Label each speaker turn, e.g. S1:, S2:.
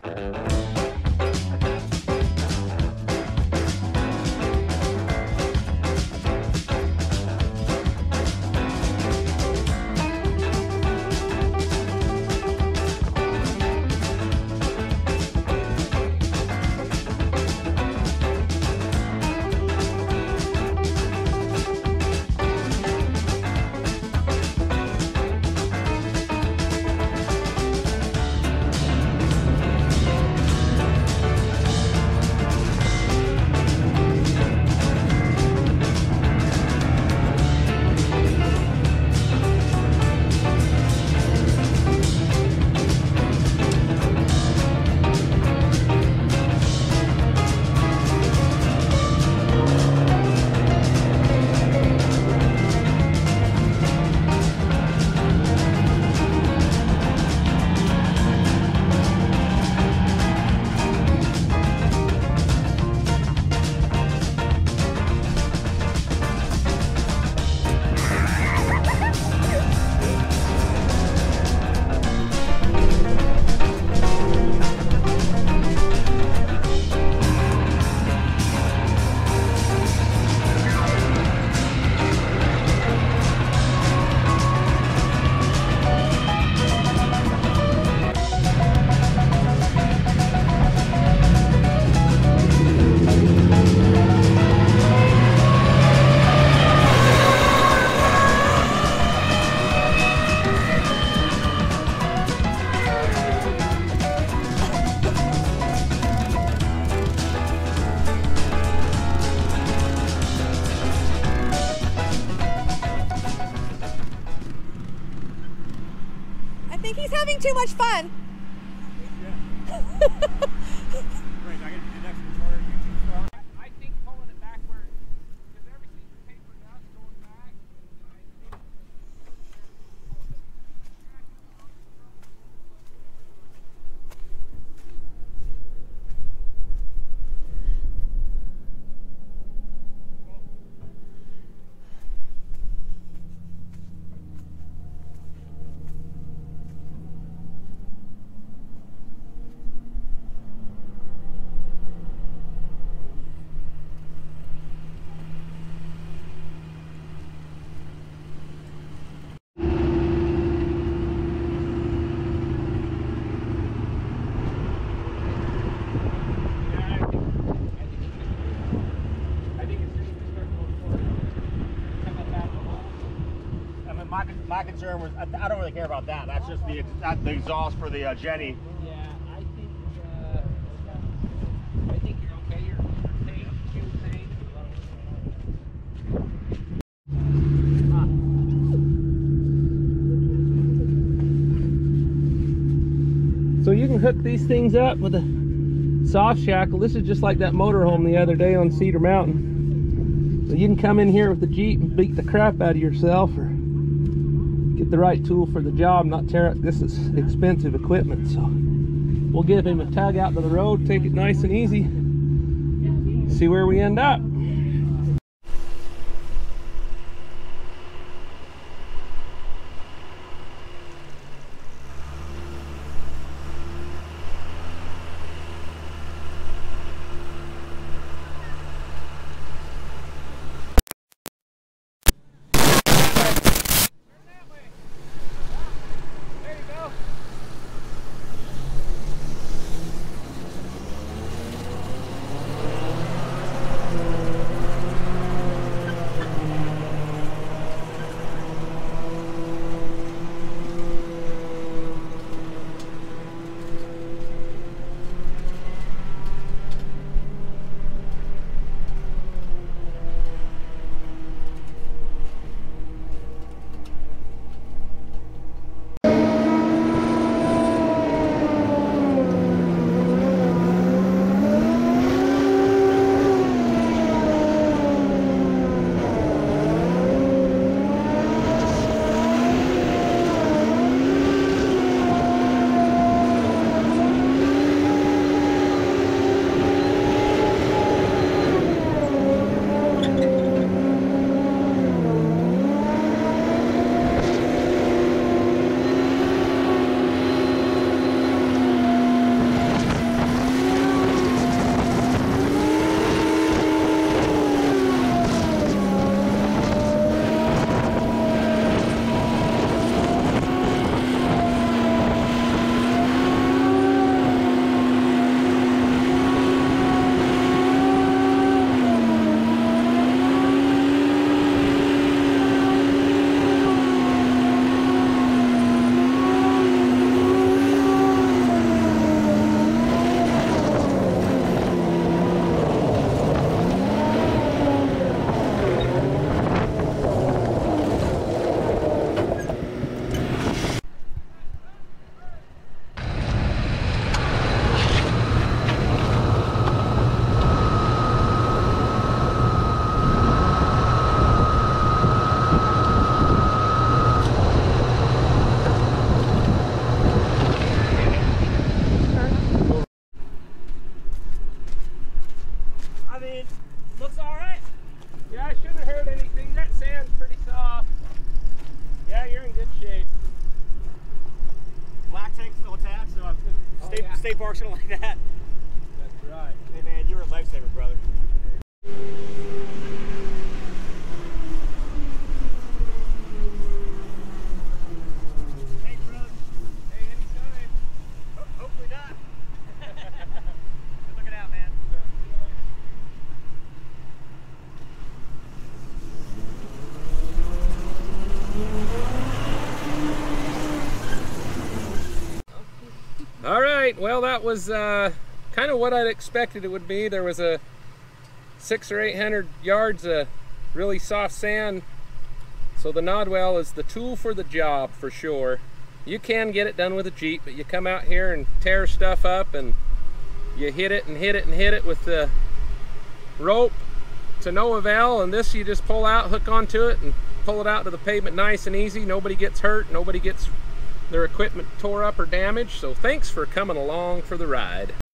S1: He's having too much fun.
S2: Yeah. Right, I get to do next recorder YouTube stuff. I think pulling it backward, because everything's papered out going back. My concern was, I don't really care about that. That's just the exhaust for the Jenny.
S3: Yeah, I think you're okay. You're safe. You're safe. So you can hook these things up with a soft shackle. This is just like that motorhome the other day on Cedar Mountain. So you can come in here with the Jeep and beat the crap out of yourself, or get the right tool for the job, not tear up. This is expensive equipment, so we'll give him a tug out to the road, take it nice and easy, see where we end up.
S2: state park, something like that.
S3: That's right.
S2: Hey man, you're a lifesaver, brother. Hey, brother. Hey, anytime. Hopefully not. Good looking out, man.
S3: All right, well, that was kind of what I'd expected it would be. There was a 600 or 800 yards of really soft sand, so the Nodwell is the tool for the job for sure. You can get it done with a Jeep, but you come out here and tear stuff up and you hit it and hit it and hit it with the rope to no avail, and this you just pull out, hook onto it, and pull it out to the pavement nice and easy. Nobody gets hurt, nobody gets their equipment tore up or damaged. So thanks for coming along for the ride.